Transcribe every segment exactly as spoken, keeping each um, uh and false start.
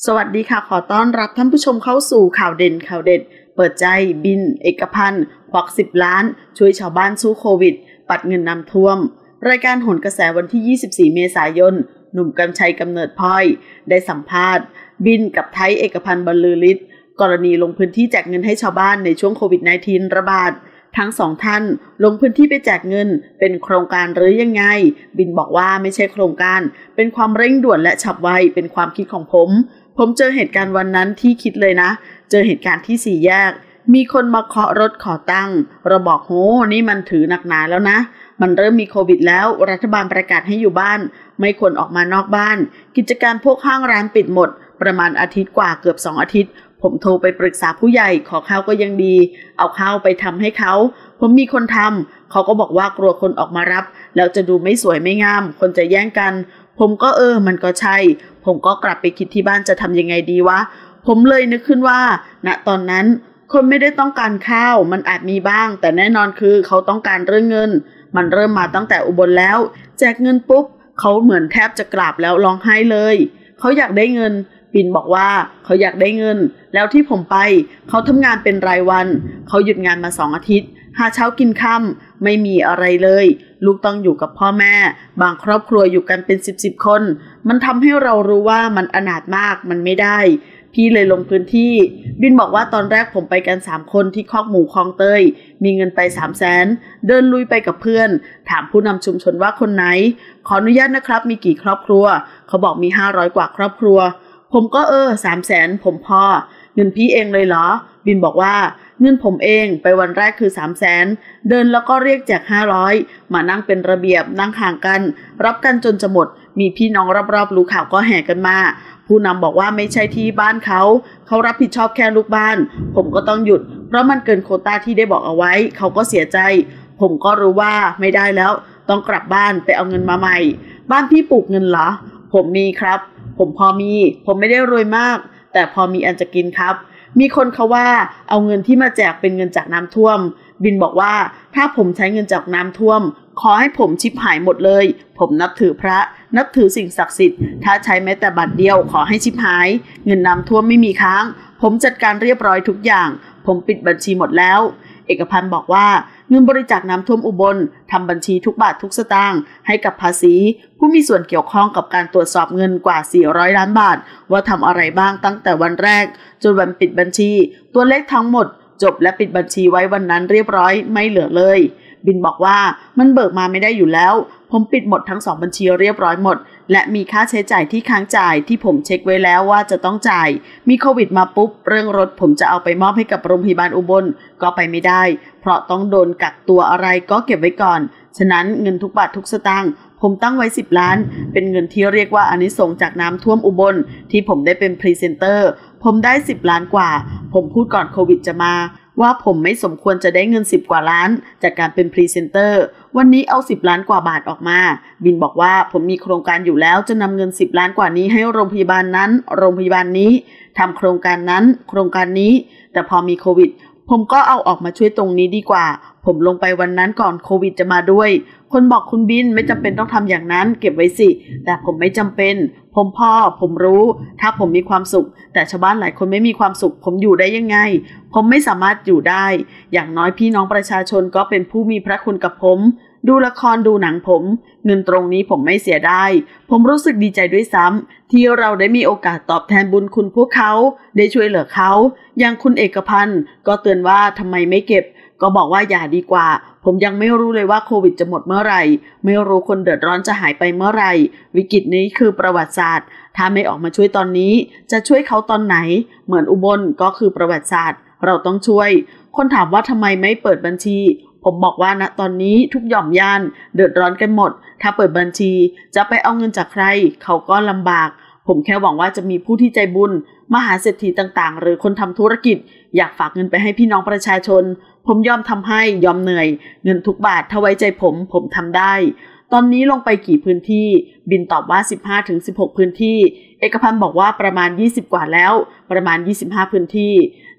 สวัสดีค่ะขอต้อนรับท่านผู้ชมเข้าสู่ข่าวเด่นข่าวเด็ดเปิดใจบินเอกพันธ์ควักสิบล้านช่วยชาวบ้านสู้โควิดปัดเงินน้ำท่วมรายการโหนกระแสวันที่ยี่สิบสี่เมษายนหนุ่มกำชัยกำเนิดพลอยได้สัมภาษณ์บินกับไทยเอกพันธ์บรรลือฤทธิ์กรณีลงพื้นที่แจกเงินให้ชาวบ้านในช่วงโควิด สิบเก้า ระบาดทั้งสองท่านลงพื้นที่ไปแจกเงินเป็นโครงการหรือยังไงบินบอกว่าไม่ใช่โครงการเป็นความเร่งด่วนและฉับไวเป็นความคิดของผมผมเจอเหตุการณ์วันนั้นที่คิดเลยนะเจอเหตุการณ์ที่สี่แยกมีคนมาเคาะรถขอตังค์เราบอกโหนี่มันถือหนักหนาแล้วนะมันเริ่มมีโควิดแล้วรัฐบาลประกาศให้อยู่บ้านไม่ควรออกมานอกบ้านกิจการพวกห้างร้านปิดหมดประมาณอาทิตย์กว่าเกือบสองอาทิตย์ผมโทรไปปรึกษาผู้ใหญ่ขอข้าวก็ยังดีเอาข้าวไปทำให้เขาผมมีคนทำเขาก็บอกว่ากลัวคนออกมารับแล้วจะดูไม่สวยไม่งามคนจะแย่งกันผมก็เออมันก็ใช่ผมก็กลับไปคิดที่บ้านจะทำยังไงดีวะผมเลยนึกขึ้นว่าณตอนนั้นคนไม่ได้ต้องการข้าวมันอาจมีบ้างแต่แน่นอนคือเขาต้องการเรื่องเงินมันเริ่มมาตั้งแต่อุบลแล้วแจกเงินปุ๊บเขาเหมือนแทบจะกราบแล้วร้องไห้เลยเขาอยากได้เงินปิ่นบอกว่าเขาอยากได้เงินแล้วที่ผมไปเขาทำงานเป็นรายวันเขาหยุดงานมาสองอาทิตย์หาเช้ากินค่ำไม่มีอะไรเลยลูกต้องอยู่กับพ่อแม่บางครอบครัวอยู่กันเป็นสิบสิบคนมันทำให้เรารู้ว่ามันอนาถมากมันไม่ได้พี่เลยลงพื้นที่บินบอกว่าตอนแรกผมไปกันสามคนที่คอกหมูคลองเตยมีเงินไปสามแสนเดินลุยไปกับเพื่อนถามผู้นำชุมชนว่าคนไหนขออนุญาตนะครับมีกี่ครอบครัวเขาบอกมีห้าร้อยกว่าครอบครัวผมก็เออสามแสนผมพอเงินพี่เองเลยเหรอบินบอกว่าเงินผมเองไปวันแรกคือสามแสนเดินแล้วก็เรียกแจกห้าร้อยมานั่งเป็นระเบียบนั่งห่างกันรับกันจนจะหมดมีพี่น้องรอบๆรู้ข่าวก็แห่กันมาผู้นำบอกว่าไม่ใช่ที่บ้านเขาเขารับผิดชอบแค่ลูกบ้านผมก็ต้องหยุดเพราะมันเกินโควต้าที่ได้บอกเอาไว้เขาก็เสียใจผมก็รู้ว่าไม่ได้แล้วต้องกลับบ้านไปเอาเงินมาใหม่บ้านพี่ปลูกเงินเหรอผมมีครับผมพอมีผมไม่ได้รวยมากแต่พอมีอันจะกินครับมีคนเขาว่าเอาเงินที่มาแจกเป็นเงินจากน้ำท่วมบินบอกว่าถ้าผมใช้เงินจากน้ำท่วมขอให้ผมชิบหายหมดเลยผมนับถือพระนับถือสิ่งศักดิ์สิทธิ์ถ้าใช้แม้แต่บาทเดียวขอให้ชิบหายเงินน้ำท่วมไม่มีค้างผมจัดการเรียบร้อยทุกอย่างผมปิดบัญชีหมดแล้วเอกพันธ์บอกว่าเงินบริจาคน้ำท่วมอุบลทำบัญชีทุกบาททุกสตางค์ให้กับภาษีผู้มีส่วนเกี่ยวข้องกับการตรวจสอบเงินกว่าสี่ร้อยล้านบาทว่าทำอะไรบ้างตั้งแต่วันแรกจนวันปิดบัญชีตัวเลขทั้งหมดจบและปิดบัญชีไว้วันนั้นเรียบร้อยไม่เหลือเลยบินบอกว่ามันเบิกมาไม่ได้อยู่แล้วผมปิดหมดทั้งสองบัญชีเรียบร้อยหมดและมีค่าใช้จ่ายที่ค้างจ่ายที่ผมเช็คไว้แล้วว่าจะต้องจ่ายมีโควิดมาปุ๊บเรื่องรถผมจะเอาไปมอบให้กับโรงพยาบาลอุบลก็ไปไม่ได้เพราะต้องโดนกักตัวอะไรก็เก็บไว้ก่อนฉะนั้นเงินทุกบาททุกสตางค์ผมตั้งไว้สิบล้านเป็นเงินที่เรียกว่าอานิสงส์จากน้ำท่วมอุบลที่ผมได้เป็นพรีเซนเตอร์ผมได้สิบล้านกว่าผมพูดก่อนโควิดจะมาว่าผมไม่สมควรจะได้เงินสิบกว่าล้านจากการเป็นพรีเซนเตอร์วันนี้เอาสิบล้านกว่าบาทออกมาบินบอกว่าผมมีโครงการอยู่แล้วจะนำเงินสิบล้านกว่านี้ให้โรงพยาบาลนั้นโรงพยาบาลนี้ทำโครงการนั้นโครงการนี้แต่พอมีโควิดผมก็เอาออกมาช่วยตรงนี้ดีกว่าผมลงไปวันนั้นก่อนโควิดจะมาด้วยคนบอกคุณบินไม่จำเป็นต้องทำอย่างนั้นเก็บไว้สิแต่ผมไม่จำเป็นผมพ่อผมรู้ถ้าผมมีความสุขแต่ชาวบ้านหลายคนไม่มีความสุขผมอยู่ได้ยังไงผมไม่สามารถอยู่ได้อย่างน้อยพี่น้องประชาชนก็เป็นผู้มีพระคุณกับผมดูละครดูหนังผมเงินตรงนี้ผมไม่เสียดายผมรู้สึกดีใจด้วยซ้ำที่เราได้มีโอกาสตอบแทนบุญคุณพวกเขาได้ช่วยเหลือเขาอย่างคุณเอกพันธ์ก็เตือนว่าทำไมไม่เก็บก็บอกว่าอย่าดีกว่าผมยังไม่รู้เลยว่าโควิดจะหมดเมื่อไหร่ไม่รู้คนเดือดร้อนจะหายไปเมื่อไหร่วิกฤตนี้คือประวัติศาสตร์ถ้าไม่ออกมาช่วยตอนนี้จะช่วยเขาตอนไหนเหมือนอุบลก็คือประวัติศาสตร์เราต้องช่วยคนถามว่าทำไมไม่เปิดบัญชีผมบอกว่าณตอนนี้ทุกหย่อมย่านเดือดร้อนกันหมดถ้าเปิดบัญชีจะไปเอาเงินจากใครเขาก็ลำบากผมแค่หวังว่าจะมีผู้ที่ใจบุญมหาเศรษฐีต่างๆหรือคนทำธุรกิจอยากฝากเงินไปให้พี่น้องประชาชนผมยอมทำให้ยอมเหนื่อยเงินทุกบาทถ้าไว้ใจผมผมทำได้ตอนนี้ลงไปกี่พื้นที่บินตอบว่า สิบห้าถึงสิบหก พื้นที่เอกพันธ์บอกว่าประมาณยี่สิบกว่าแล้วประมาณยี่สิบห้าพื้นที่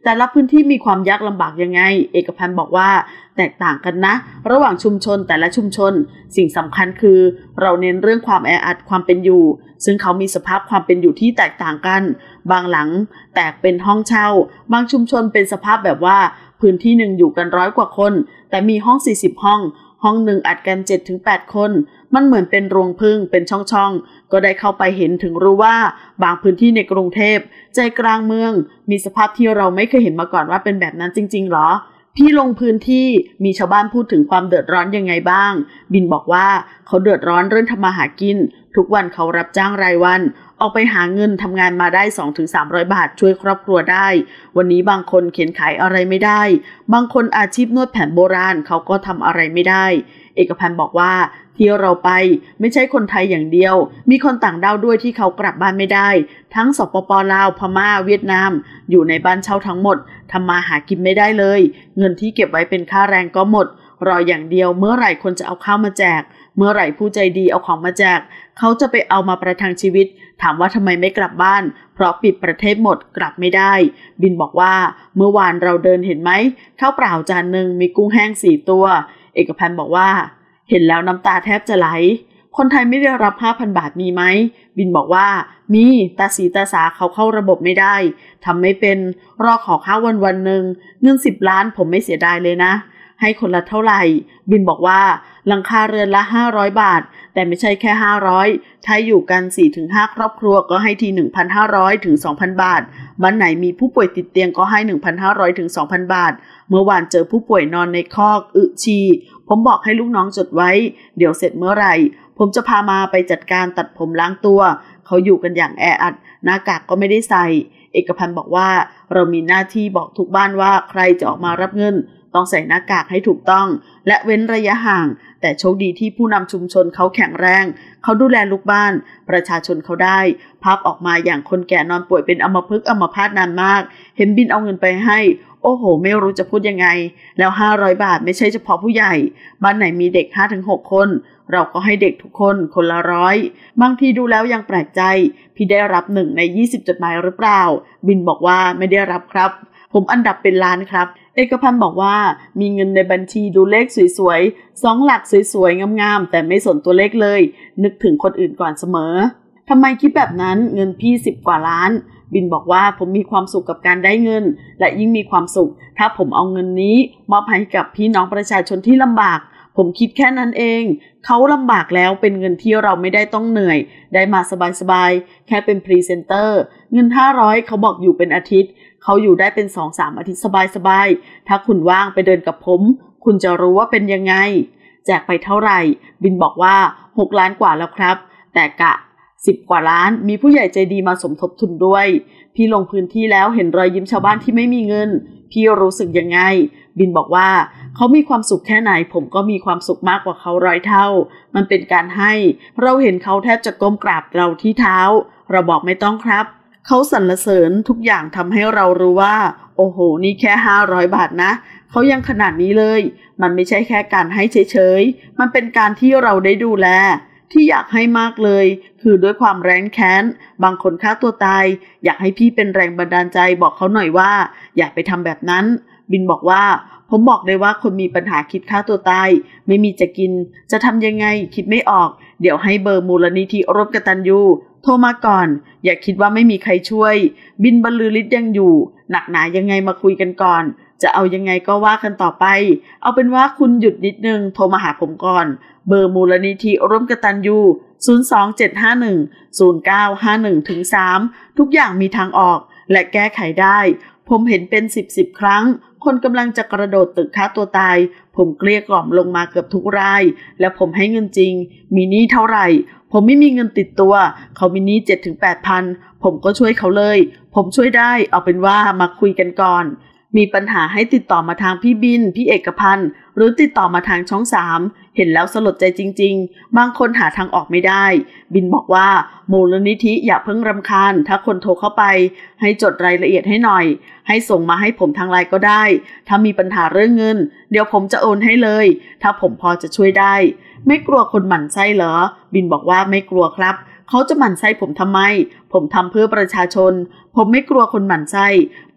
แต่ละพื้นที่มีความยากลำบากยังไงเอกพันธ์บอกว่าแตกต่างกันนะระหว่างชุมชนแต่ละชุมชนสิ่งสำคัญคือเราเน้นเรื่องความแออัดความเป็นอยู่ซึ่งเขามีสภาพความเป็นอยู่ที่แตกต่างกันบางหลังแตกเป็นห้องเช่าบางชุมชนเป็นสภาพแบบว่าพื้นที่หนึ่งอยู่กันร้อยกว่าคนแต่มีห้องสี่สิบห้องห้องหนึ่งอัดกัน เจ็ดถึงแปด คนมันเหมือนเป็นรวงผึ้งเป็นช่องๆก็ได้เข้าไปเห็นถึงรู้ว่าบางพื้นที่ในกรุงเทพใจกลางเมืองมีสภาพที่เราไม่เคยเห็นมาก่อนว่าเป็นแบบนั้นจริงๆหรอพี่ลงพื้นที่มีชาวบ้านพูดถึงความเดือดร้อนยังไงบ้างบินบอกว่าเขาเดือดร้อนเรื่องทำมาหากินทุกวันเขารับจ้างรายวันออกไปหาเงินทำงานมาได้ สองถึงสามร้อย บาทช่วยครอบครัวได้วันนี้บางคนเข็นขายอะไรไม่ได้บางคนอาชีพนวดแผนโบราณเขาก็ทำอะไรไม่ได้เอกพันธ์บอกว่าที่เราไปไม่ใช่คนไทยอย่างเดียวมีคนต่างด้าวด้วยที่เขากลับบ้านไม่ได้ทั้งสปป.ลาวพม่าเวียดนามอยู่ในบ้านเช่าทั้งหมดทำมาหากินไม่ได้เลยเงินที่เก็บไว้เป็นค่าแรงก็หมดรออย่างเดียวเมื่อไหร่คนจะเอาข้าวมาแจกเมื่อไหร่ผู้ใจดีเอาของมาแจกเขาจะไปเอามาประทังชีวิตถามว่าทำไมไม่กลับบ้านเพราะปิดประเทศหมดกลับไม่ได้บินบอกว่าเมื่อวานเราเดินเห็นไหมข้าวเปล่าจานหนึ่งมีกุ้งแห้งสี่ตัวเอกพันธ์บอกว่าเห็นแล้วน้ำตาแทบจะไหลคนไทยไม่ได้รับ ห้าพัน บาทมีไหมบินบอกว่ามีตาสีตาสาเขาเข้าระบบไม่ได้ทำไม่เป็นรอขอข้าววันวันหนึ่งเงินสิบล้านผมไม่เสียดายเลยนะให้คนละเท่าไหร่บินบอกว่าหลังคาเรือนละห้าร้อยบาทแต่ไม่ใช่แค่ห้าร้อยถ้าอยู่กัน สี่ถึงห้า ครอบครัวก็ให้ที หนึ่งพันห้าร้อย ถึง สองพัน บาทบ้านไหนมีผู้ป่วยติดเตียงก็ให้ หนึ่งพันห้าร้อย ถึง สองพัน บาทเมื่อวานเจอผู้ป่วยนอนในคอกอึฉี่ผมบอกให้ลูกน้องจดไว้เดี๋ยวเสร็จเมื่อไหร่ผมจะพามาไปจัดการตัดผมล้างตัวเขาอยู่กันอย่างแออัดหน้ากากก็ไม่ได้ใส่เอกพันธ์บอกว่าเรามีหน้าที่บอกทุกบ้านว่าใครจะออกมารับเงินต้องใส่หน้ากากให้ถูกต้องและเว้นระยะห่างแต่โชคดีที่ผู้นำชุมชนเขาแข็งแรงเขาดูแลลูกบ้านประชาชนเขาได้ภาพออกมาอย่างคนแก่นอนป่วยเป็นอัมพฤกษ์อัมพาตนานมากเห็นบินเอาเงินไปให้โอ้โหไม่รู้จะพูดยังไงแล้วห้าร้อยบาทไม่ใช่เฉพาะผู้ใหญ่บ้านไหนมีเด็ก ห้าถึงหก คนเราก็ให้เด็กทุกคนคนละร้อยบางทีดูแล้วยังแปลกใจพี่ได้รับหนึ่งในยี่สิบจดหมายหรือเปล่าบินบอกว่าไม่ได้รับครับผมอันดับเป็นล้านครับเอกพันธ์บอกว่ามีเงินในบัญชีดูเลขสวยๆสองหลักสวยๆงามๆแต่ไม่สนตัวเลขเลยนึกถึงคนอื่นก่อนเสมอทำไมคิดแบบนั้นเงินพี่สิบกว่าล้านบินบอกว่าผมมีความสุขกับการได้เงินและยิ่งมีความสุขถ้าผมเอาเงินนี้มอบให้กับพี่น้องประชาชนที่ลำบากผมคิดแค่นั้นเองเขาลำบากแล้วเป็นเงินที่เราไม่ได้ต้องเหนื่อยได้มาสบายๆแค่เป็นพรีเซนเตอร์เงินห้าร้อยเขาบอกอยู่เป็นอาทิตย์เขาอยู่ได้เป็น สองถึงสาม อาทิตย์สบายๆถ้าคุณว่างไปเดินกับผมคุณจะรู้ว่าเป็นยังไงแจกไปเท่าไหร่บินบอกว่าหกล้านกว่าแล้วครับแต่กะสิบกว่าล้านมีผู้ใหญ่ใจดีมาสมทบทุนด้วยพี่ลงพื้นที่แล้วเห็นรอยยิ้มชาวบ้านที่ไม่มีเงินพี่รู้สึกยังไงบินบอกว่าเขามีความสุขแค่ไหนผมก็มีความสุขมากกว่าเขาร้อยเท่ามันเป็นการให้เราเห็นเขาแทบจะก้มกราบเราที่เท้าเราบอกไม่ต้องครับเขาสรรเสริญทุกอย่างทำให้เรารู้ว่าโอ้โหนี่แค่ห้าร้อยบาทนะเขายังขนาดนี้เลยมันไม่ใช่แค่การให้เฉยๆมันเป็นการที่เราได้ดูแลที่อยากให้มากเลยคือด้วยความแร้นแค้นบางคนฆ่าตัวตายอยากให้พี่เป็นแรงบันดาลใจบอกเขาหน่อยว่าอย่าไปทำแบบนั้นบินบอกว่าผมบอกเลยว่าคนมีปัญหาคิดฆ่าตัวตายไม่มีจะกินจะทำยังไงคิดไม่ออกเดี๋ยวให้เบอร์มูลนิธิร่วมกตัญญูโทรมาก่อนอย่าคิดว่าไม่มีใครช่วยบินบรรลือฤทธิ์ยังอยู่หนักหนายังไงมาคุยกันก่อนจะเอายังไงก็ว่ากันต่อไปเอาเป็นว่าคุณหยุดนิดนึงโทรมาหาผมก่อนเบอร์มูลนิธิร่วมกตัญญูศูนย์ สอง เจ็ด ห้า หนึ่ง ศูนย์ เก้า ห้า หนึ่ง ถึง สาม ทุกอย่างมีทางออกและแก้ไขได้ผมเห็นเป็นสิบ สิบครั้งคนกำลังจะกระโดดตึกฆ่าตัวตายผมเกลี้ยกล่อมลงมาเกือบทุกรายและผมให้เงินจริงมีหนี้เท่าไหร่ผมไม่มีเงินติดตัวเขามีหนี้ เจ็ดถึงแปด พันผมก็ช่วยเขาเลยผมช่วยได้เอาเป็นว่ามาคุยกันก่อนมีปัญหาให้ติดต่อมาทางพี่บินพี่เอกพันธ์หรือติดต่อมาทางช่องสามเห็นแล้วสลดใจจริงๆบางคนหาทางออกไม่ได้บินบอกว่ามูลนิธิอย่าเพิ่งรำคาญถ้าคนโทรเข้าไปให้จดรายละเอียดให้หน่อยให้ส่งมาให้ผมทางไลน์ก็ได้ถ้ามีปัญหาเรื่องเงินเดี๋ยวผมจะโอนให้เลยถ้าผมพอจะช่วยได้ไม่กลัวคนหมั่นไส้เหรอบินบอกว่าไม่กลัวครับเขาจะหมั่นไส้ผมทำไมผมทำเพื่อประชาชนผมไม่กลัวคนหมั่นไส้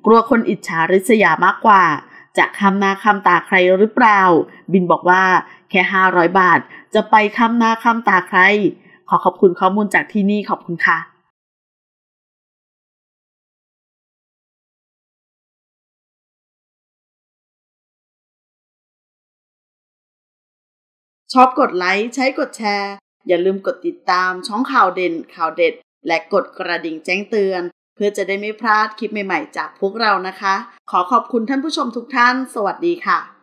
กลัวคนอิจฉาริษยามากกว่าจะค้ำหน้าค้ำตาใครหรือเปล่าบินบอกว่าแค่ห้าร้อยบาทจะไปค้ำหน้าค้ำตาใครขอขอบคุณข้อมูลจากที่นี่ขอบคุณค่ะชอบกดไลค์ใช้กดแชร์อย่าลืมกดติดตามช่องข่าวเด่นข่าวเด็ดและกดกระดิ่งแจ้งเตือนเพื่อจะได้ไม่พลาดคลิปใหม่ๆจากพวกเรานะคะขอขอบคุณท่านผู้ชมทุกท่านสวัสดีค่ะ